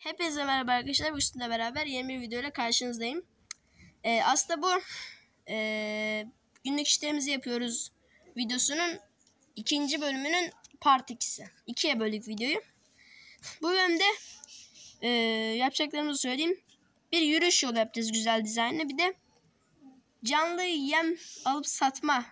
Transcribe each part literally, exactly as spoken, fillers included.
Hepinize merhaba arkadaşlar. Bu üstünde beraber yeni bir video ile karşınızdayım. Ee, aslında bu e, günlük işlerimizi yapıyoruz videosunun ikinci bölümünün part ikisi. İkiye böldük videoyu. Bu bölümde e, yapacaklarımızı söyleyeyim. Bir yürüyüş yolu yapacağız güzel dizaynla. Bir de canlı yem alıp satma.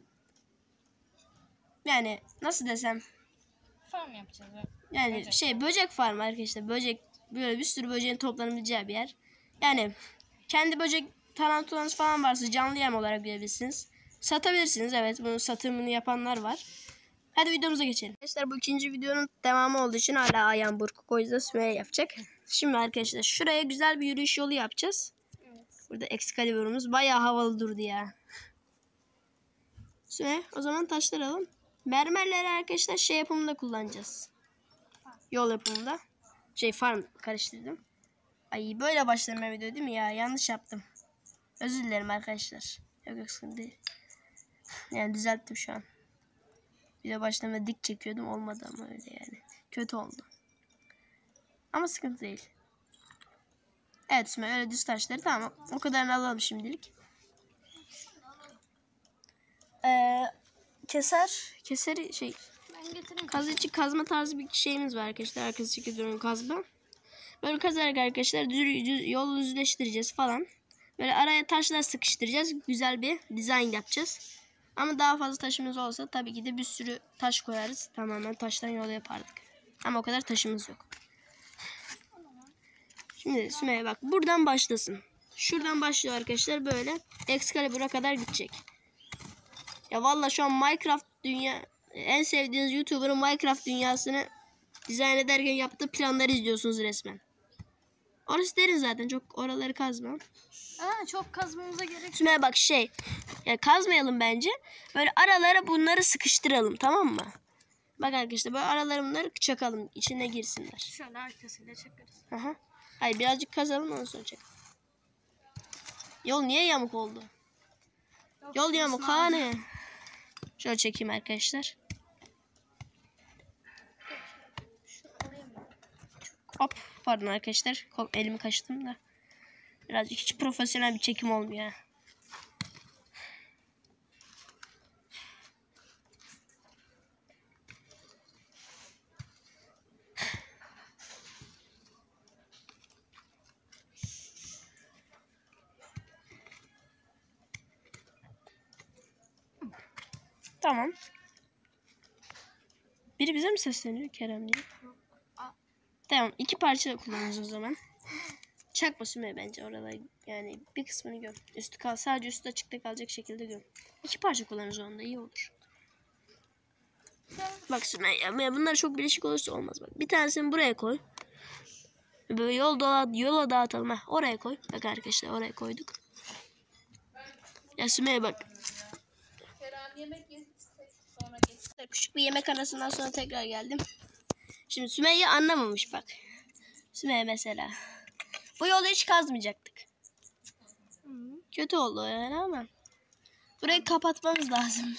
Yani nasıl desem. Farm yapacağız. Yani böcek şey böcek farmı arkadaşlar. Böcek böyle bir sürü böceğin toplanabileceği bir yer. Yani kendi böcek tarantulanız falan varsa canlı yem olarak görebilirsiniz. Satabilirsiniz. Evet, bunun satımını yapanlar var. Hadi videomuza geçelim. Arkadaşlar bu ikinci videonun devamı olduğu için hala ayağım burkuk. O yüzden Sümeyye yapacak. Şimdi arkadaşlar şuraya güzel bir yürüyüş yolu yapacağız. Evet. Burada Excalibur'umuz bayağı havalı durdu ya. Sümeyye o zaman taşlar alalım. Mermerleri arkadaşlar şey yapımında kullanacağız. Yol yapımında. Şey farm karıştırdım. Ay böyle başlama video değil mi ya? Yanlış yaptım. Özür dilerim arkadaşlar. Yok yok sıkıntı değil. Yani düzelttim şu an. Video başlamada dik çekiyordum. Olmadı ama öyle yani. Kötü oldu. Ama sıkıntı değil. Evet Süme öyle düz taşları tamam. O kadarını alalım şimdilik. Ee, keser. Keser şey. Ben getireyim. Kazıcı kazma tarzı bir şeyimiz var arkadaşlar. Arkası çekiyorum kazma. Böyle kazarak arkadaşlar düz, düz, yolu düzleştireceğiz falan. Böyle araya taşlar sıkıştıracağız. Güzel bir dizayn yapacağız. Ama daha fazla taşımız olsa tabii ki de bir sürü taş koyarız. Tamamen taştan yol yapardık. Ama o kadar taşımız yok. Şimdi Sümeyye bak buradan başlasın. Şuradan başlıyor arkadaşlar böyle. Excalibur'a kadar gidecek. Ya vallahi şu an Minecraft dünya en sevdiğiniz YouTuber'ın Minecraft dünyasını dizayn ederken yaptığı planları izliyorsunuz resmen. Orası derin zaten. Çok oraları kazmam. Aa, çok kazmamıza gerek yok. Sümeyye bak şey. Ya kazmayalım bence. Böyle aralara bunları sıkıştıralım, tamam mı? Bak arkadaşlar böyle aralara bunları çakalım. İçine girsinler. Şöyle arkasıyla çekeriz. Aha. Hayır birazcık kazalım ondan sonra çakalım. Yol niye yamuk oldu? Yok, Yol yamuk hani. Şöyle çekeyim arkadaşlar. Hop pardon arkadaşlar. Elimi kaçtım da. Birazcık hiç profesyonel bir çekim olmuyor. Tamam. Biri bize mi sesleniyor Kerem diye? Tamam. iki parça kullanırız o zaman. Çakma Sümeyye bence oraları yani bir kısmını gör. Üstü kal sadece üstü açıkta kalacak şekilde gör. İki parça kullanırız onda iyi olur. Bak Sümeyye bunlar çok birleşik olursa olmaz bak. Bir tanesini buraya koy. Böyle yol dola, yola dağıtalım. Heh, oraya koy. Bak arkadaşlar oraya koyduk. Ya Sümeyye bak. Küçük bir yemek arasından sonra tekrar geldim. Şimdi Sümeyye anlamamış bak. Sümeyye mesela. Bu yolu hiç kazmayacaktık. Hı. Kötü oldu yani ama. Burayı kapatmamız lazım.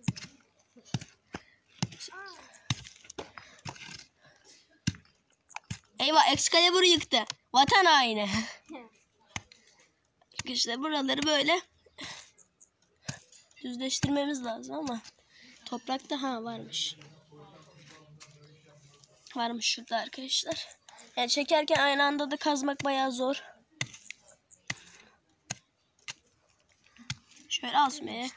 Eyvah Excalibur yıktı. Vatan haini. İşte buraları böyle düzleştirmemiz lazım ama toprakta ha varmış. Varmış şurada arkadaşlar. Yani çekerken aynı anda da kazmak bayağı zor. Şöyle al Sümeyye.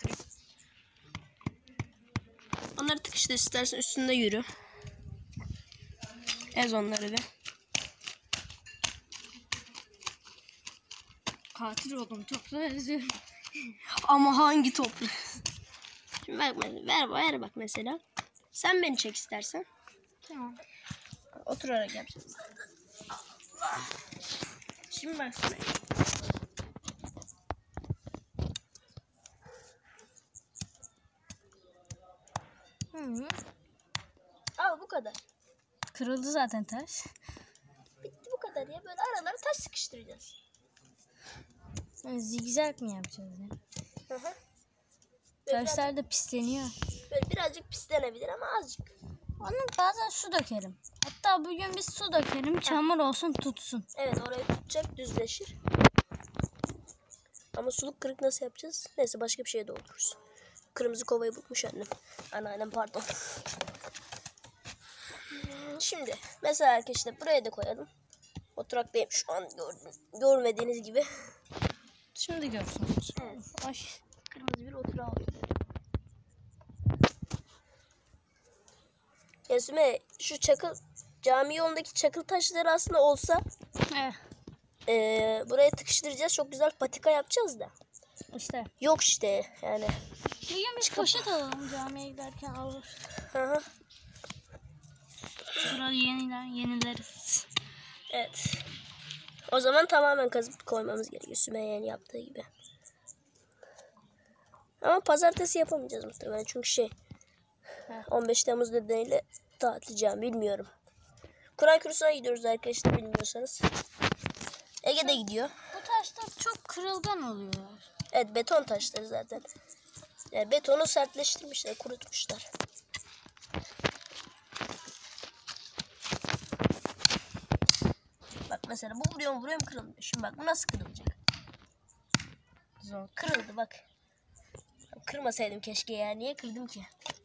Onları tıkıştır istersen üstünde yürü. Ez onları bir. Katil oldum. Toprağı eziyorum. Ama hangi toprak? Şimdi bak ver, ver bak mesela. Sen beni çek istersen. Tamam. Oturarak yapacağız. Şimdi bak Sümeyye. Hı. Al bu kadar. Kırıldı zaten taş. Bitti bu kadar ya. Böyle aralara taş sıkıştıracağız. Yani zigzag mı yapacağız ya? Hı hı. Taşlar da pisleniyor. Böyle birazcık pislenebilir ama azıcık. Onu bazen su dökerim. Hatta bugün biz su dökerim. Çamur olsun tutsun. Evet, orayı tutacak, düzleşir. Ama suluk kırık nasıl yapacağız? Neyse, başka bir şeye doldururuz. Kırmızı kovayı bulmuş annem. Anneannem pardon. Şimdi mesela arkadaşlar buraya da koyalım. Oturaktayım şu an, gördüm, görmediğiniz gibi. Şimdi görsünüz. Evet. Ay. Kırmızı bir oturağı oldu. Esme, şu çakıl cami yolundaki çakıl taşları aslında olsa Eh, e, buraya tıkıştıracağız. Çok güzel patika yapacağız da. işte. Yok işte yani. Bugün biz poşet alalım camiye giderken alır. Hı hı. Burayı yeniden yenileriz. Evet. O zaman tamamen kazıp koymamız gerekiyor. Sümeyye'nin yaptığı gibi. Ama pazartesi yapamayacağız muhtemelen. Çünkü şey on beş Temmuz nedeniyle tatileceğim. Bilmiyorum. Kur'an kursuna gidiyoruz arkadaşlar, bilmiyorsanız. Ege'de gidiyor. Bu taşlar çok kırılgan oluyorlar. Evet, beton taşları zaten. Yani betonu sertleştirmişler, kurutmuşlar. Bak mesela bu vuruyor mu vuruyor mu kırılmıyor. Şimdi bak bu nasıl kırılacak? Zor. Kırıldı bak. Kırmasaydım keşke ya. Niye kırdım ki?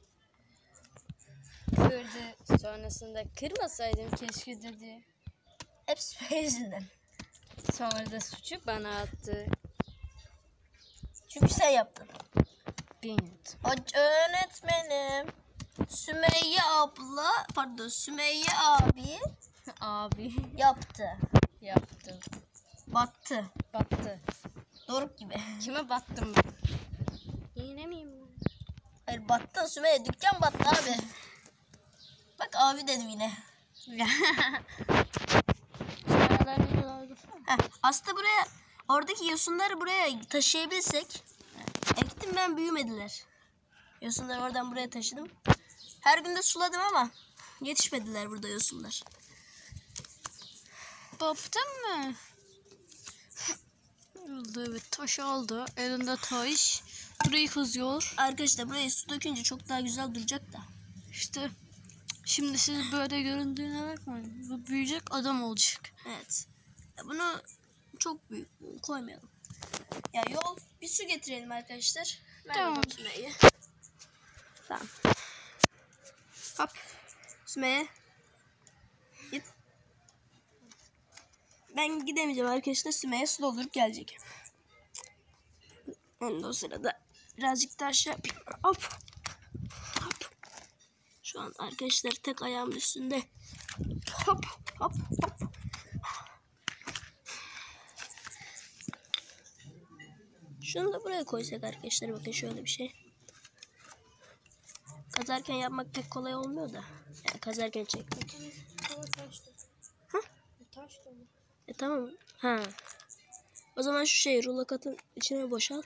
Kırdı. Sonrasında kırmasaydım keşke dedi. Hepsi benim yüzünden. Sonra da suçu bana attı. Çünkü sen yaptın. Bilmiyorum. Hoca öğretmenim. Sümeyye abla, pardon Sümeyye abi Abi yaptı. yaptı. Battı. Battı. Doruk gibi. Kime battım ben? Yine miyim ben? Hayır, battın Sümeyye. Dükkan battı abi. Bak abi dedim yine. Heh, aslında buraya oradaki yosunları buraya taşıyabilsek. Ektim ben, büyümediler. Yosunları oradan buraya taşıdım. Her gün de suladım ama yetişmediler burada yosunlar. Baktın mı? Oldu, evet, taş aldı. Elinde taş. Burayı kazıyor. Arkadaşlar buraya su dökünce çok daha güzel duracak da. İşte şimdi siz böyle göründüğüne bakmayın. Bu büyüyecek adam olacak. Evet. Ya bunu çok büyük koymayalım. Ya yol, bir su getirelim arkadaşlar. Ver Tamam. bakalım Sümeyye. Tamam. Hop. Sümeyye. Git. Ben gidemeyeceğim arkadaşlar. Sümeyye su doldurup gelecek. Ben de o sırada birazcık daha şey yapayım. Hop. Hop. Şu an arkadaşlar tek ayağımın üstünde. Hop. Hop. Hop. Şunu da buraya koysak arkadaşlar, bakın şöyle bir şey. Kazarken yapmak pek kolay olmuyor da. Yani kazarken çekmek. Ha? E tamam. Ha. O zaman şu şeyi rulo katın içine boşalt.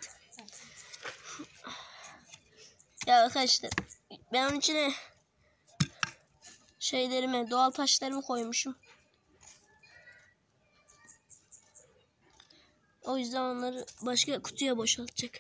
Ya arkadaşlar ben onun içine şeylerimi, doğal taşlarımı koymuşum. O yüzden onları başka kutuya boşaltacak.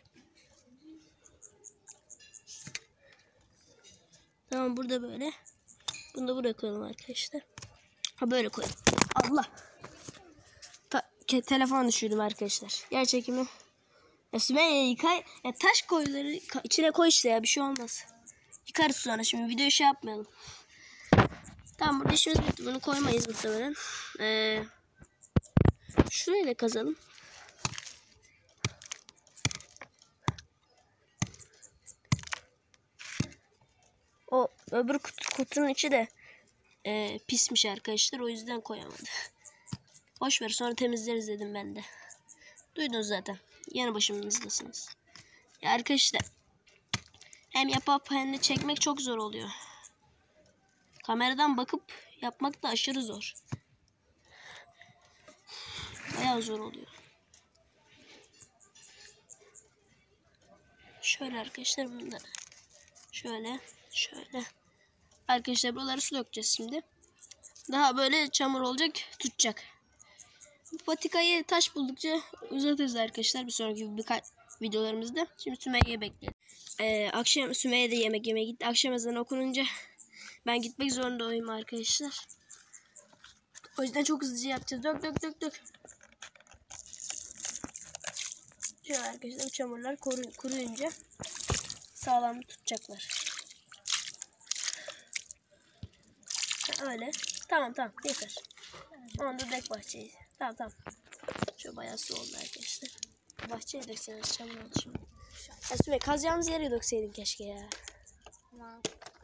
Tamam, burada böyle. Bunu da buraya koyalım arkadaşlar. Ha, böyle koyalım. Allah. Ta telefon düşürdüm arkadaşlar. Yer çekimi. Ya Sümeyye yıkay. Ya taş koyuları içine koy işte ya, bir şey olmaz. Yıkarız sonra, şimdi videoyu şey yapmayalım. Tamam, burada işimiz bitti. Bunu koymayız muhtemelen. Ee, şurayı da kazalım. O öbür kutu, kutunun içi de e, pismiş arkadaşlar. O yüzden koyamadım. Boş ver, sonra temizleriz dedim ben de. Duydunuz zaten. Yanı başımızdasınız. Ya arkadaşlar, hem yapıp hem de çekmek çok zor oluyor. Kameradan bakıp yapmak da aşırı zor. Bayağı zor oluyor. Şöyle arkadaşlar, bunu da şöyle şöyle. Arkadaşlar buraları su dökeceğiz şimdi. Daha böyle çamur olacak, tutacak. Bu patikayı taş buldukça uzatırız arkadaşlar bir sonraki birkaç videolarımızda. Şimdi Sümeyye'yi bekleyelim. Ee, akşam Sümeyye de yemek yemeye gitti. Akşam ezanı okununca Ben gitmek zorundayım arkadaşlar. O yüzden çok hızlıca yapacağız. Dök dök dök dök. Şöyle arkadaşlar çamurlar kuru, kuruyunca sağlam tutacaklar. Ha, öyle. Tamam tamam yeter. Onu da dök bahçeyi. Tamam tamam. Şu bayağı su oldu arkadaşlar. Bahçeye dökseniz çamur oldu şimdi. Esme kazacağımız yere dökseydin keşke ya. Tamam.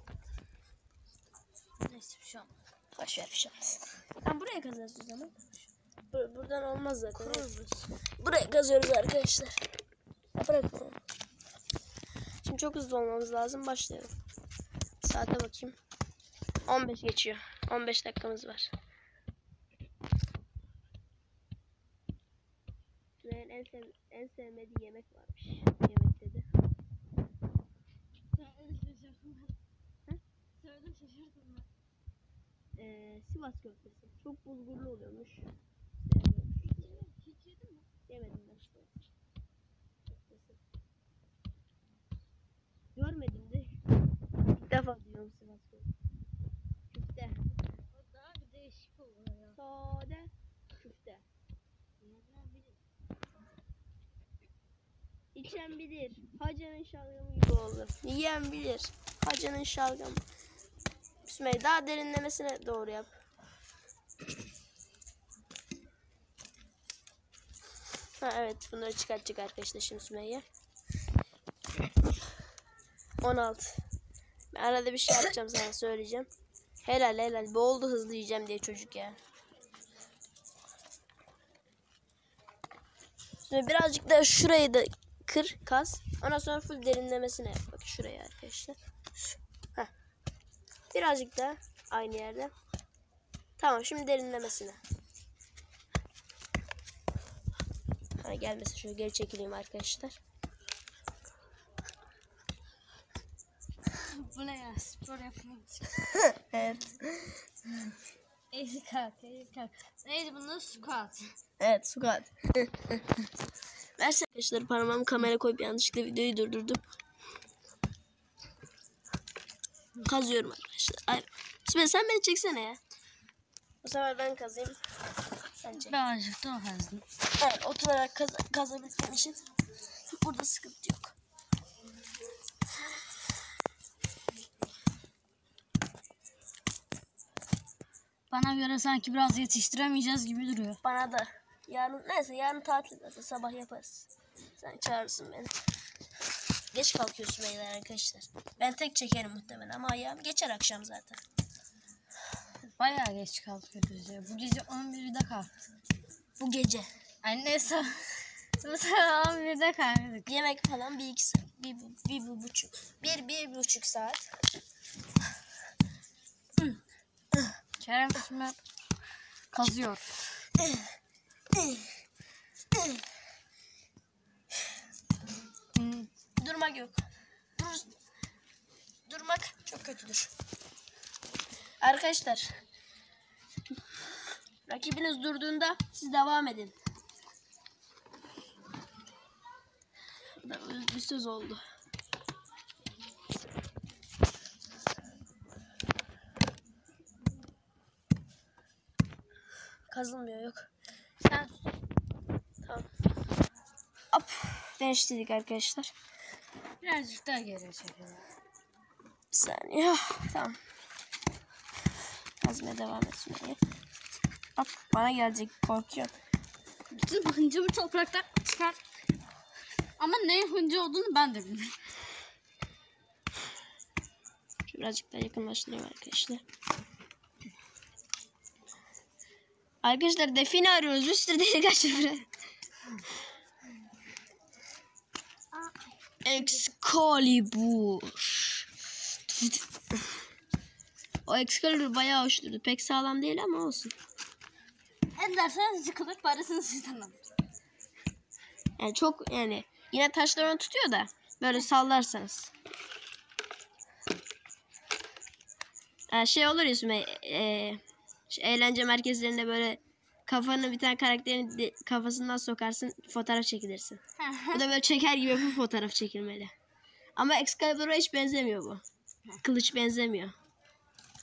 Neyse bir şey olmaz. Boş ver bir şey olmaz. Ben buraya kazarız o zaman. Bur buradan olmaz zaten. Kururuz. Buraya kazıyoruz arkadaşlar. Ya bırak bunu. Şimdi çok hızlı olmamız lazım. Başlayalım. Saate bakayım. on beş geçiyor. on beş dakikamız var. Benim en, sev en sevmediği yemek varmış. Yemek dedi. Ee, Sivas köftesi. Çok bulgurlu oluyormuş. Hiç yedin mi? Yemedim ben işte. Köftesi. Görmedim de. İlk defa diyorum Sivas köftesi. Küfte. O daha bir değişik oluyor ya. Sade. Küfte. İçen bilir. Hacının şalgamı gibi oldu. Yiyen bilir. Hacının şalgamı. Sümeyye daha derinlemesine doğru yap. Ha evet bunları çıkartacak arkadaşlar şimdi Sümeyye. on altı. Ben arada bir şey yapacağım sana söyleyeceğim. Helal helal. Boğuldu hızlı yiyeceğim diye çocuk ya. Şimdi birazcık daha şurayı da kır kaz. Ondan sonra full derinlemesine yap. Bak şuraya arkadaşlar. Heh. Birazcık daha aynı yerde. Tamam şimdi derinlemesine. Ha, gelmesin şöyle geri çekileyim arkadaşlar. Bu ne ya? Spor yapmamış. Evet. Eğri kalk, eğri kalk. Neydi bunun? Squat. Evet squat. Versen arkadaşlar parmağımı kamera koyup yanlışlıkla videoyu durdurdum. Kazıyorum arkadaşlar. Ay, şimdi sen beni çeksene ya. Bu sefer ben kazayım. Sen çek. Ben azıcık daha kazdım. Evet oturarak kaz kazabildiğim için burada sıkıntı yok. Bana göre sanki biraz yetiştiremeyeceğiz gibi duruyor. Bana da. Yarın neyse yarın tatil zaten sabah yaparız. Sen çağırırsın beni. Geç kalkıyorsun beyler arkadaşlar. Ben tek çekerim muhtemelen ama ayağım geçer akşam zaten. Bayağı geç kalkıyoruz ya. Bu gece on birde kalktık. Bu gece. Ay neyse. Bu sefer on birde kalktık. Yemek falan bir iki saat. Bir, bir, bir, bir buçuk. Bir, bir buçuk saat. Kerem Sümer kazıyor. Hmm. Durmak yok. Dur, durmak çok kötüdür. Arkadaşlar. Rakibiniz durduğunda siz devam edin. Bu da bir söz oldu. Kazılmıyor yok. Sen tamam. Hop. Değiştirdik arkadaşlar. Birazcık daha geri çekelim. Bir saniye. Tamam. Kazmaya devam etmeye. Hop. Bana gelecek. Korkuyorum. Bütün hıncımı topraktan çıkar. Ama ne hıncı olduğunu ben de bilmiyorum. Birazcık daha yakınlaştırayım arkadaşlar. Arkadaşlar define arıyoruz. Bir sürü delik açıyor. Excalibur. O Excalibur bayağı hoş durdu. Pek sağlam değil ama olsun. En derseniz yıkılır parasını sizden alır. Yani çok yani yine taşlarını tutuyor da böyle sallarsanız. Yani şey olur ya Sümeyye, e, eğlence merkezlerinde böyle kafanı bir tane karakterin de, kafasından sokarsın fotoğraf çekilirsin. Bu da böyle çeker gibi bir fotoğraf çekilmeli. Ama Excalibur'a hiç benzemiyor bu. Kılıç benzemiyor.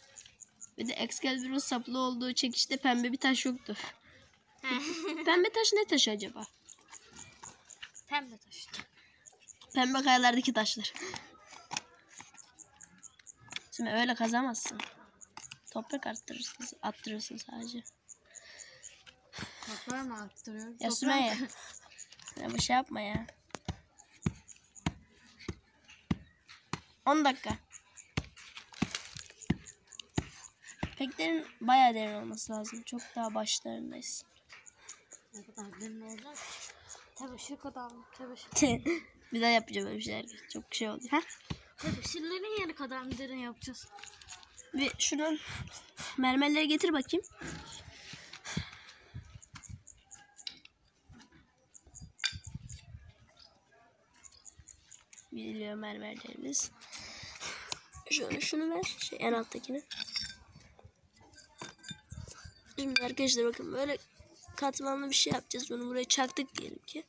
Bir de Excalibur'un saplı olduğu çekişte pembe bir taş yoktu. Pembe taş ne taşı acaba? Pembe taş. Pembe kayalardaki taşlar. Şimdi öyle kazamazsın. Toprak attırırsın, attırırsın sadece. Toprağı mı arttırıyor? Ya Sümeyye. Ya bir şey yapma ya. on dakika. Pek derin, bayağı derin olması lazım. Çok daha başlarındayız. Ne kadar derin olacak? Tebeşir kadar mı? Tebeşir. Bir daha yapacağım böyle bir şeyler. Çok şey oldu. Ha? Tebeşirlerin yeri kadar mı derin yapacağız? Bir şuradan mermerleri getir bakayım. Geliyor mermerlerimiz. Şöyle şunu ver. Şey, en alttakini. Şimdi arkadaşlar bakın böyle katmanlı bir şey yapacağız. Bunu buraya çaktık diyelim ki.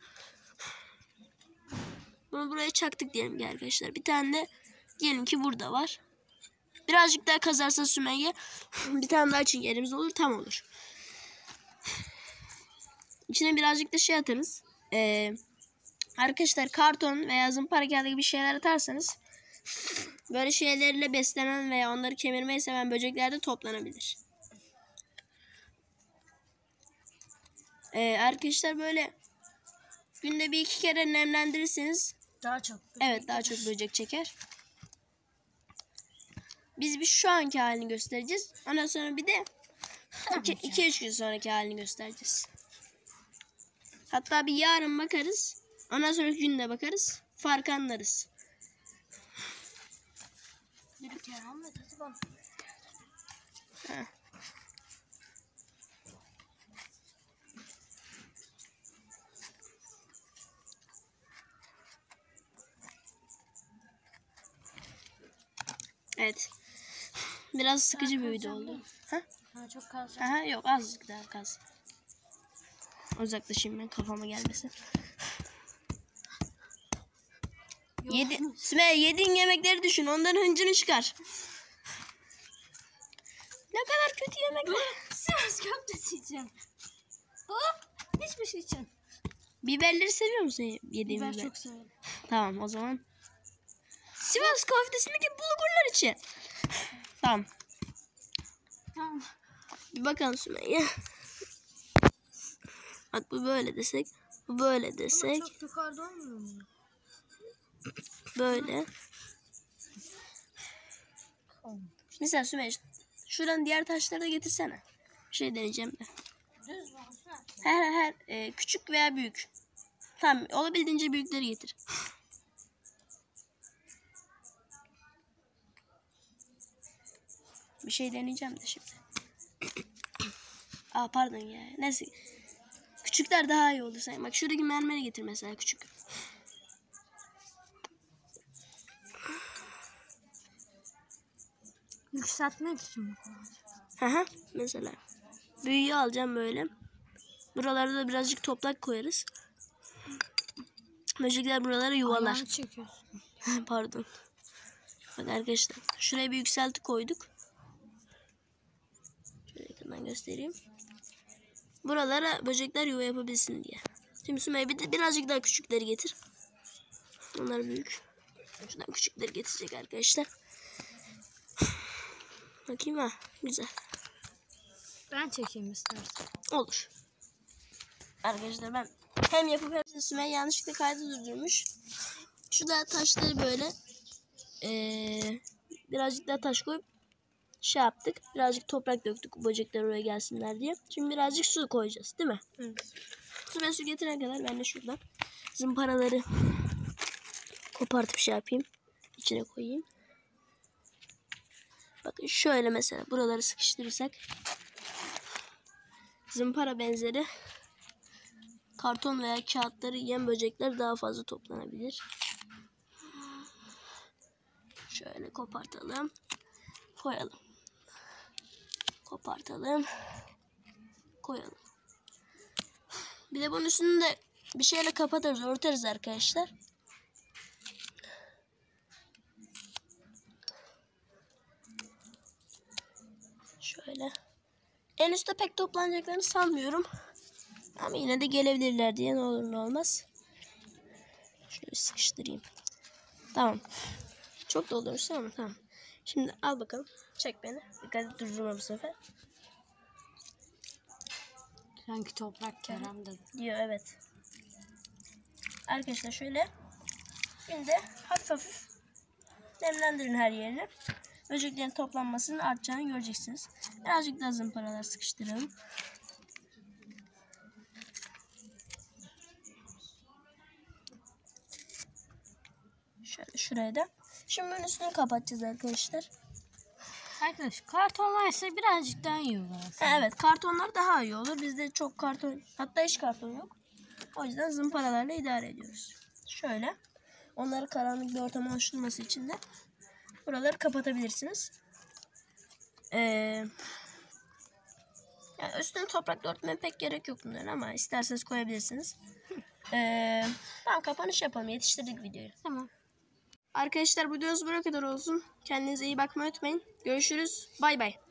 Bunu buraya çaktık diyelim ki arkadaşlar. Bir tane de diyelim ki burada var. Birazcık daha kazarsa Sümeyye bir tane daha çingenimiz olur, tam olur. İçine birazcık da şey atarız. Ee, arkadaşlar karton veya zımpara kağıdı gibi şeyler atarsanız böyle şeylerle beslenen veya onları kemirmeyi seven böcekler de toplanabilir. Ee, arkadaşlar böyle günde bir iki kere nemlendirirseniz Daha çok. evet daha çok böcek çeker. Biz bir şu anki halini göstereceğiz. Ondan sonra bir de iki üç gün sonraki halini göstereceğiz. Hatta bir yarın bakarız. Ondan sonraki günde bakarız. Fark anlarız. Bir kere ama tadı bana. Ha. Evet. Biraz sıkıcı bir video oldu. Ha? Ha, çok kalacak. Aha, yok azıcık daha kaz. Uzaklaşayım ben, kafama gelmesin. Yedi, Sümeyye yediğin yemekleri düşün. Onların hıncını çıkar. Ne kadar kötü yemekler. Sivas köftesi için. Hop. Hiçbir şey için. Biberleri seviyor musun yediğin Ben biber? çok severim. Tamam o zaman. Sivas köftesindeki bulgurlar için. Tamam. Tamam. Bir bakalım Sümeyye. Bak bu böyle desek. Bu böyle desek. Ama çok yukarıda olmuyor mu? Böyle. Mesela Sümeyye şuradan diğer taşları da getirsene. Bir şey deneyeceğim de. Düz mü olsun? Her her e, küçük veya büyük. Tamam olabildiğince büyükleri getir. Bir şey deneyeceğim de şimdi. Aa pardon ya. Neyse. Küçükler daha iyi olur sanki. Bak şuradaki mermeri getir mesela küçük. Yükseltmek için. Aha mesela. Büyüğü alacağım böyle. Buralarda da birazcık toprak koyarız. Böcekler buralara yuvalar. Ayağını çekiyorsun. Pardon. Bak arkadaşlar. Şuraya bir yükselti koyduk. Şöyle yakından göstereyim. Buralara böcekler yuva yapabilsin diye. Şimdi Sümeyye bir de birazcık daha küçükleri getir. Onlar büyük. Şuradan küçükleri getirecek arkadaşlar. Bakayım ha. Güzel. Ben çekeyim istersen. Olur. Arkadaşlar ben hem yapıp hem de Sümeyye yanlışlıkla kaydı durdurmuş. Şurada taşları böyle ee, birazcık daha taş koyup şey yaptık. Birazcık toprak döktük böcekler oraya gelsinler diye. Şimdi birazcık su koyacağız değil mi? Evet. Sümeyye su getirene kadar ben de şuradan zımparaları kopartıp şey yapayım. İçine koyayım. Bakın şöyle mesela buraları sıkıştırırsak zımpara benzeri karton veya kağıtları yiyen böcekler daha fazla toplanabilir. Şöyle kopartalım. Koyalım. Kopartalım. Koyalım. Bir de bunun üstünü de bir şeyle kapatırız, örteriz arkadaşlar. En üstte pek toplanacaklarını sanmıyorum. Ama yine de gelebilirler diye ne olur ne olmaz. Şöyle sıkıştırayım. Tamam. Çok doldurursun ama tamam. Şimdi al bakalım. Çek beni. Dikkat et, durdurma bu sefer. Sanki toprak Kerem dedi. Diyor evet. Arkadaşlar şöyle. Şimdi hafif hafif nemlendirin her yerini. Böceklerin toplanmasının artacağını göreceksiniz. Birazcık daha zımparalar sıkıştıralım. Şöyle şuraya da. Şimdi bunun üstünü kapatacağız arkadaşlar. Arkadaş kartonlar ise birazcık daha iyi olur aslında. Ha, evet, kartonlar daha iyi olur. Bizde çok karton, hatta hiç karton yok. O yüzden zımparalarla idare ediyoruz. Şöyle. Onları karanlık bir ortam oluşturması için de buraları kapatabilirsiniz. Ee, yani üstüne toprakla örtmeye pek gerek yok bunların ama isterseniz koyabilirsiniz. Ee, tamam, kapanış yapalım. Yetiştirdik videoyu. Tamam. Arkadaşlar bu videomuz buraya kadar olsun. Kendinize iyi bakmayı unutmayın. Görüşürüz. Bay bay.